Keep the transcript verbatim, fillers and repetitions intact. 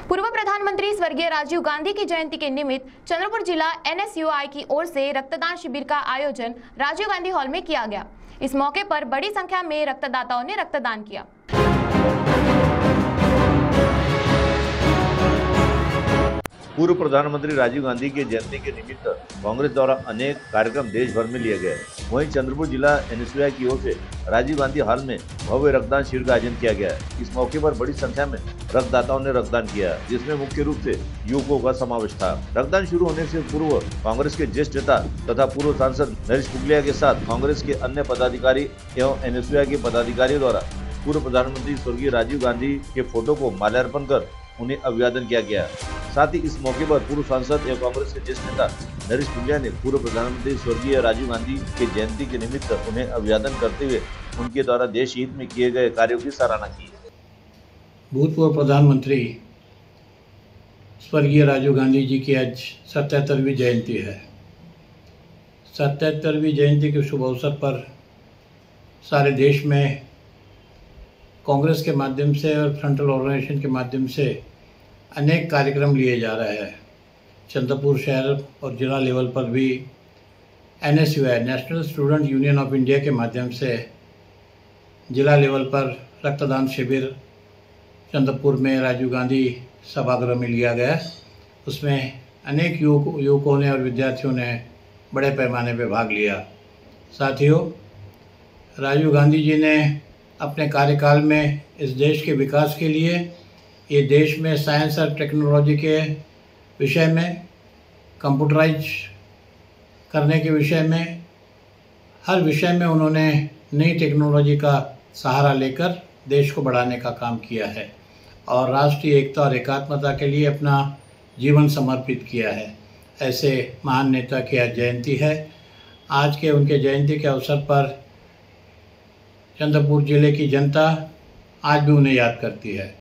पूर्व प्रधानमंत्री स्वर्गीय राजीव गांधी की जयंती के निमित्त चंद्रपुर जिला एन एस यू आई की ओर से रक्तदान शिविर का आयोजन राजीव गांधी हॉल में किया गया। इस मौके पर बड़ी संख्या में रक्तदाताओं ने रक्तदान किया। पूर्व प्रधानमंत्री राजीव गांधी की जयंती के निमित्त कांग्रेस द्वारा अनेक कार्यक्रम देश भर में लिए गए। वहीं चंद्रपुर जिला एन एस यू आई की ओर से राजीव गांधी हॉल में भव्य रक्तदान शिविर का आयोजन किया गया। इस मौके पर बड़ी संख्या में रक्तदाताओं ने रक्तदान किया, जिसमें मुख्य रूप से युवकों का समावेश था। रक्तदान शुरू होने से पूर्व कांग्रेस के ज्येष्ठ नेता तथा पूर्व सांसद नरेश पुगलिया के साथ कांग्रेस के अन्य पदाधिकारी एवं एन एस यू आई के पदाधिकारियों द्वारा पूर्व प्रधानमंत्री स्वर्गीय राजीव गांधी के फोटो को माल्यार्पण कर उन्हें अभिवादन किया गया। साथ ही इस मौके पर पूर्व सांसद एवं कांग्रेस के ज्येष्ठ नेता नरेश पुगलिया ने पूर्व प्रधानमंत्री स्वर्गीय राजीव गांधी के जयंती के निमित्त उन्हें अभिवादन करते हुए उनके द्वारा देश हित में किए गए कार्यों की सराहना की। भूतपूर्व प्रधानमंत्री स्वर्गीय राजीव गांधी जी की आज सतहत्तरवीं जयंती है। सतहत्तरवीं जयंती के शुभ अवसर पर सारे देश में कांग्रेस के माध्यम से और फ्रंटल ऑर्गेनाइजेशन के माध्यम से अनेक कार्यक्रम लिए जा रहे हैं। चंद्रपुर शहर और जिला लेवल पर भी N S U I national student union of India के माध्यम से जिला लेवल पर रक्तदान शिविर चंद्रपुर में राजीव गांधी सभागृह में लिया गया। उसमें अनेक युवक युवकों ने और विद्यार्थियों ने बड़े पैमाने पर भाग लिया। साथियों, राजीव गांधी जी ने अपने कार्यकाल में इस देश के विकास के लिए, ये देश में साइंस और टेक्नोलॉजी के विषय में, कंप्यूटराइज करने के विषय में, हर विषय में उन्होंने नई टेक्नोलॉजी का सहारा लेकर देश को बढ़ाने का काम किया है और राष्ट्रीय एकता और एकात्मता के लिए अपना जीवन समर्पित किया है। ऐसे महान नेता की आज जयंती है। आज के उनके जयंती के अवसर पर चंद्रपुर जिले की जनता आज भी उन्हें याद करती है।